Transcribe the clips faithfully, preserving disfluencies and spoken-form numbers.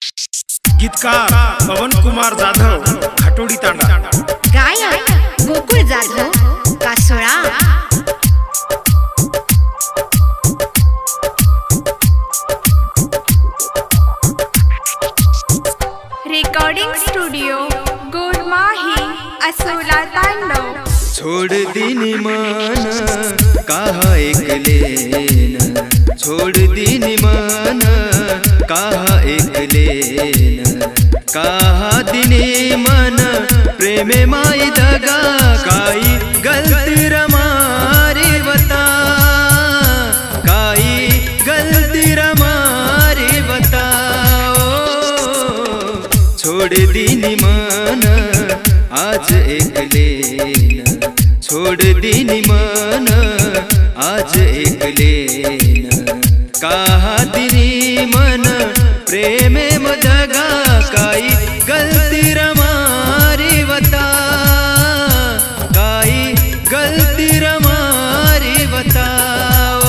गीतकार पवन कुमार जाधव घाटोडी तांडा, गायक Gokul Jadhav Kasola, recording studio Gormahi Asola Tandav. छोड़ दीनी मन कहा एकलेन, छोड़ दीनी मन कहा एकलेन, कहा दिनी मन प्रेमे माई दगा, काई गलती रमारी बता, काई गलती रमारी बताओ। छोड़ दीनी मन आज एकलेन, छोड़ दीनी मन आज एकलेन, कहा दिनी मन प्रेमे मदगा, काई गलती रमारी बता, काई गलती रमारी बताओ।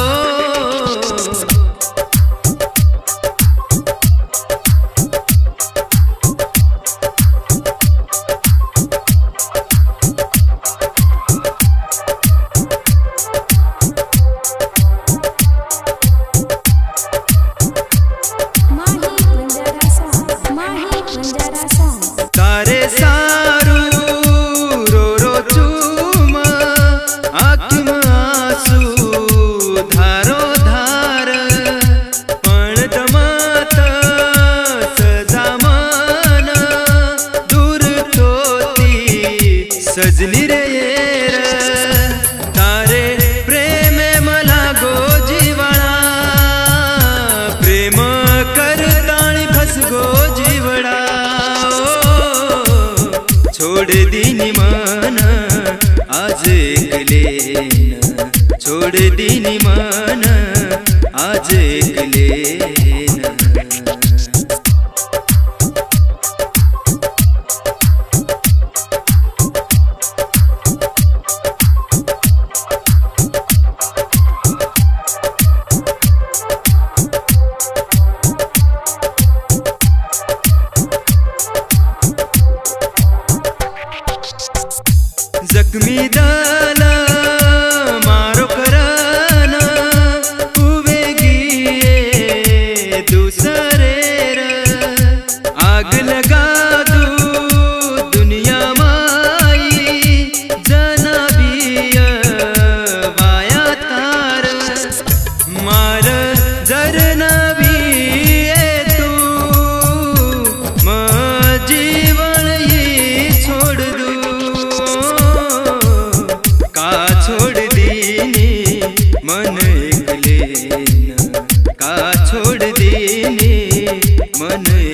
तारे सारू रो रो चूम आँख में आंसू धारो धार, पण दमात सजा मन दूर तोती सजनी रे येर, तारे प्रेमे मला गो जीवळा, प्रेम करताणी फस गो जीवड़ा। छोड़ दीनी मन आज एकलेन, छोड़ दीनी मन आज एकलेन। जख्मी दाल मारो करना कुवेगी दूसरे रे, आग लगा दू दुनिया माई जनबिय वाया तार, मार जरना भी तू म जीवन ये छोड़ दू, छोड़ दीनी मन एकलेन, का छोड़ दीनी मन